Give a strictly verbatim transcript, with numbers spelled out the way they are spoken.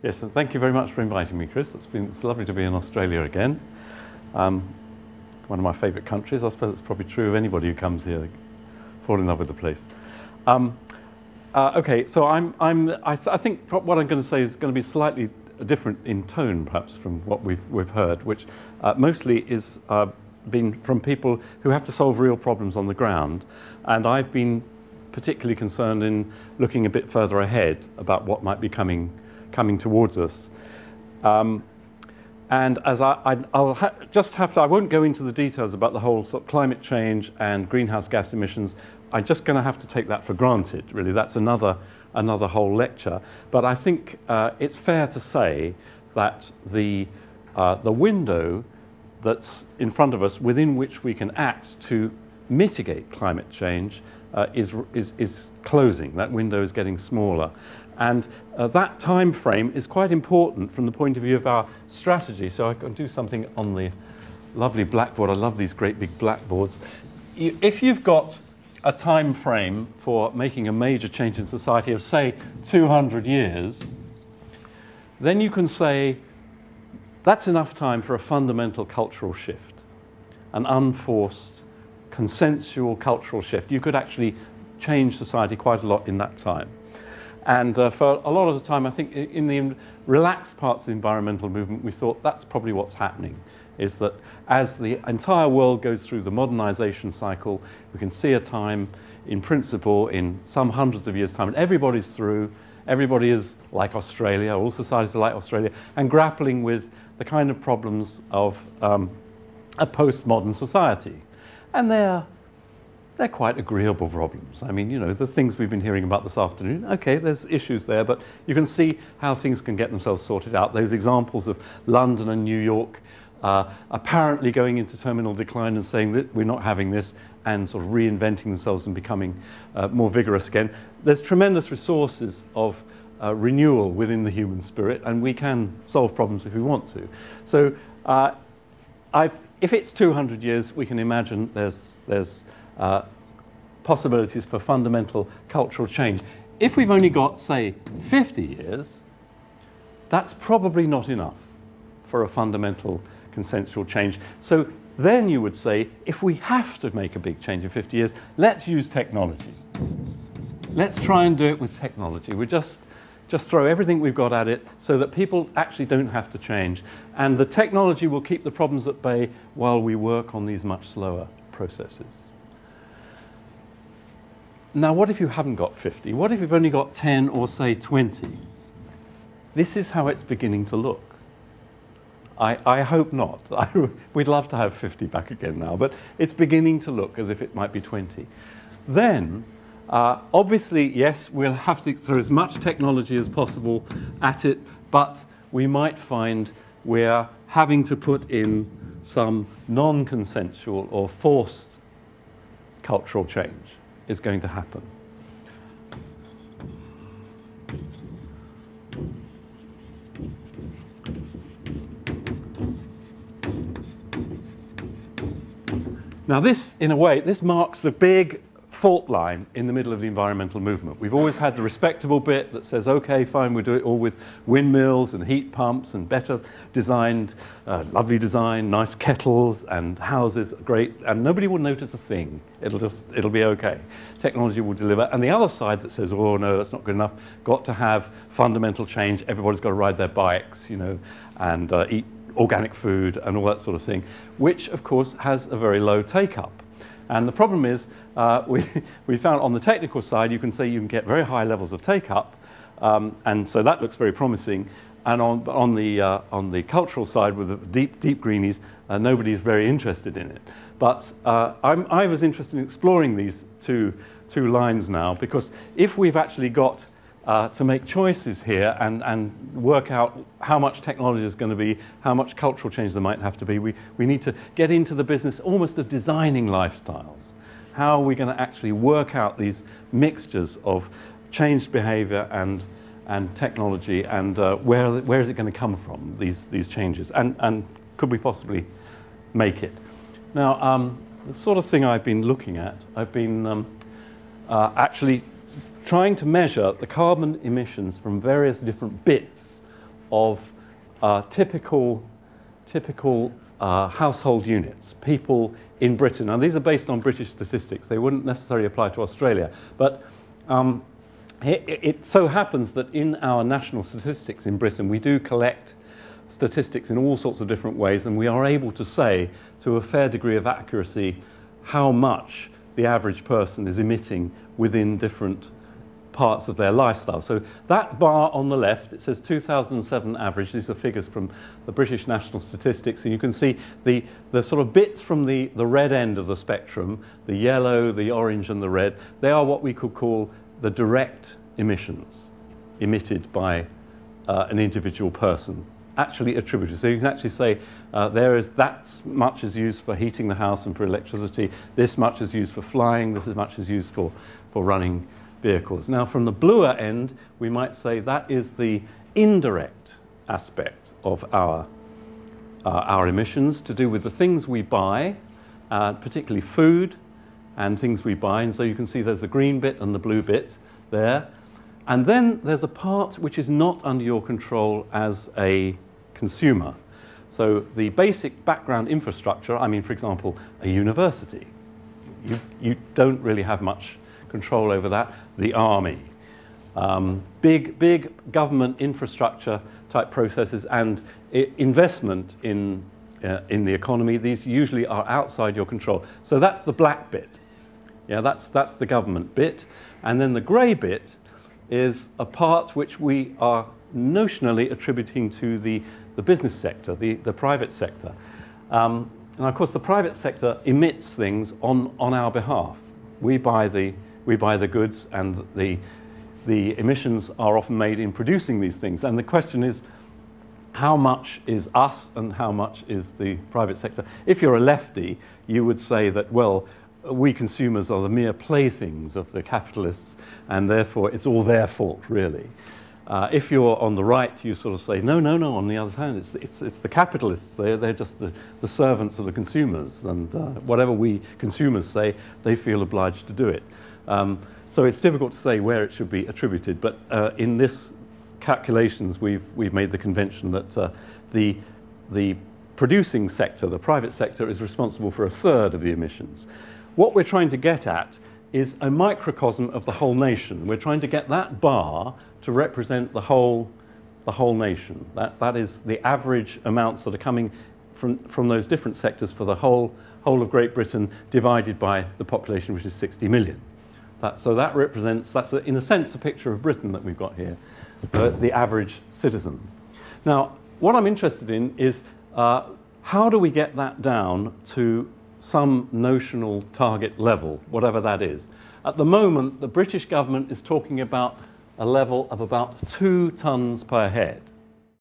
Yes, and thank you very much for inviting me, Chris. It's been it's lovely to be in Australia again. Um, one of my favourite countries. I suppose it's probably true of anybody who comes here. They fall in love with the place. Um, uh, okay, so I'm, I'm, I, I think what I'm going to say is going to be slightly different in tone, perhaps, from what we've, we've heard, which uh, mostly is uh, been from people who have to solve real problems on the ground. And I've been particularly concerned in looking a bit further ahead about what might be coming coming towards us. Um, and as I, I, I'll ha just have to, I won't go into the details about the whole sort of climate change and greenhouse gas emissions. I'm just going to have to take that for granted, really. That's another, another whole lecture. But I think uh, it's fair to say that the, uh, the window that's in front of us within which we can act to mitigate climate change uh, is, is, is closing. That window is getting smaller. And uh, that time frame is quite important from the point of view of our strategy. So I can do something on the lovely blackboard. I love these great big blackboards. You, if you've got a time frame for making a major change in society of, say, two hundred years, then you can say that's enough time for a fundamental cultural shift, an unforced, consensual cultural shift. You could actually change society quite a lot in that time. And uh, for a lot of the time, I think in the relaxed parts of the environmental movement, we thought that's probably what's happening, is that as the entire world goes through the modernization cycle, we can see a time, in principle, in some hundreds of years' time, and everybody's through, everybody is like Australia, all societies are like Australia, and grappling with the kind of problems of um, a postmodern society. And they're They're quite agreeable problems. I mean, you know, the things we've been hearing about this afternoon, okay, there's issues there, but you can see how things can get themselves sorted out. Those examples of London and New York uh, apparently going into terminal decline and saying that we're not having this, and sort of reinventing themselves and becoming uh, more vigorous again. There's tremendous resources of uh, renewal within the human spirit, and we can solve problems if we want to. So uh, I've, if it's two hundred years, we can imagine there's, there's Uh, possibilities for fundamental cultural change. If we've only got, say, fifty years, that's probably not enough for a fundamental consensual change. So then you would say, if we have to make a big change in fifty years, let's use technology. Let's try and do it with technology. We just, just throw everything we've got at it so that people actually don't have to change. And the technology will keep the problems at bay while we work on these much slower processes. Now, what if you haven't got fifty? What if you've only got ten or, say, twenty? This is how it's beginning to look. I, I hope not. I, we'd love to have fifty back again now, but it's beginning to look as if it might be twenty. Then, uh, obviously, yes, we'll have to throw as much technology as possible at it, but we might find we're having to put in some non-consensual or forced cultural change is going to happen. Now this, in a way, this marks the big fault line in the middle of the environmental movement. We've always had the respectable bit that says, okay, fine, we'll do it all with windmills and heat pumps and better designed, uh, lovely design, nice kettles and houses, great, and nobody will notice a thing. It'll just, it'll be okay. Technology will deliver. And the other side that says, oh no, that's not good enough, got to have fundamental change, everybody's got to ride their bikes, you know, and uh, eat organic food and all that sort of thing, which of course has a very low take-up. And the problem is, uh, we, we found on the technical side, you can say you can get very high levels of take-up, um, and so that looks very promising. And on, on, the, uh, on the cultural side, with the deep, deep greenies, uh, nobody is very interested in it. But uh, I'm, I was interested in exploring these two, two lines now, because if we've actually got uh, to make choices here and, and work out how much technology is going to be, how much cultural change there might have to be, we, we need to get into the business almost of designing lifestyles. How are we going to actually work out these mixtures of changed behavior and, and technology, and uh, where, where is it going to come from, these, these changes, and, and could we possibly make it? Now, um, the sort of thing I've been looking at, I've been um, uh, actually trying to measure the carbon emissions from various different bits of uh, typical, typical uh, household units, people in Britain. Now, these are based on British statistics. They wouldn't necessarily apply to Australia. But um, it, it so happens that in our national statistics in Britain, we do collect statistics in all sorts of different ways, and we are able to say to a fair degree of accuracy how much the average person is emitting within different parts of their lifestyle. So that bar on the left, it says two thousand seven average. These are figures from the British National Statistics, and you can see the, the sort of bits from the, the red end of the spectrum, the yellow, the orange and the red, they are what we could call the direct emissions emitted by uh, an individual person, actually attributed. So you can actually say uh, there is that much is used for heating the house and for electricity, this much is used for flying, this much is used for, for running vehicles. Now, from the bluer end, we might say that is the indirect aspect of our, uh, our emissions, to do with the things we buy, uh, particularly food and things we buy. And so you can see there's the green bit and the blue bit there. And then there's a part which is not under your control as a consumer. So the basic background infrastructure, I mean, for example, a university, you, you don't really have much control over that. The army, um, big, big government infrastructure type processes and I investment in, uh, in the economy, these usually are outside your control. So that's the black bit. Yeah, that's, that's the government bit. And then the grey bit is a part which we are notionally attributing to the, the business sector, the, the private sector. Um, and of course, the private sector emits things on, on our behalf. We buy the We buy the goods, and the, the emissions are often made in producing these things. And the question is, how much is us and how much is the private sector? If you're a lefty, you would say that, well, we consumers are the mere playthings of the capitalists, and therefore it's all their fault, really. Uh, if you're on the right, you sort of say, no, no, no, on the other hand, it's, it's, it's the capitalists. They're, they're just the, the servants of the consumers, and uh, whatever we consumers say, they feel obliged to do it. Um, so it's difficult to say where it should be attributed, but uh, in this calculations we've, we've made the convention that uh, the, the producing sector, the private sector, is responsible for a third of the emissions. What we're trying to get at is a microcosm of the whole nation. We're trying to get that bar to represent the whole, the whole nation. That, that is the average amounts that are coming from, from those different sectors for the whole, whole of Great Britain divided by the population, which is sixty million. That, so that represents, that's a, in a sense a picture of Britain that we've got here, uh, the average citizen. Now, what I'm interested in is uh, how do we get that down to some notional target level, whatever that is. At the moment, the British government is talking about a level of about two tonnes per head.